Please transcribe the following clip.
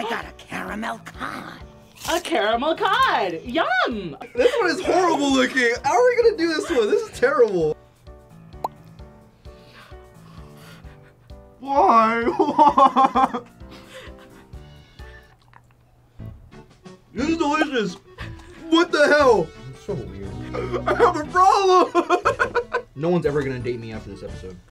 I got a caramel cod. A caramel cod! Yum! This one is horrible looking. How are we gonna do this one? This is terrible. Why? This is delicious. What the hell? It's so weird. I have a problem. No one's ever gonna date me after this episode.